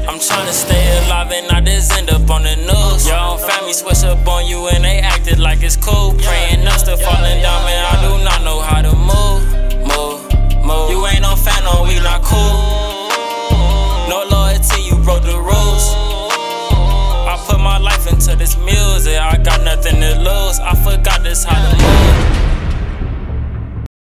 I'm tryna stay alive and not just end up on the news. Your own family switch up on you and they acted like it's cool. Praying up, still falling down, man, I do not know how to move. You ain't no fan, no, we not cool. No loyalty, you broke the rules. I put my life into this music, I got nothing to lose. I forgot this how to move.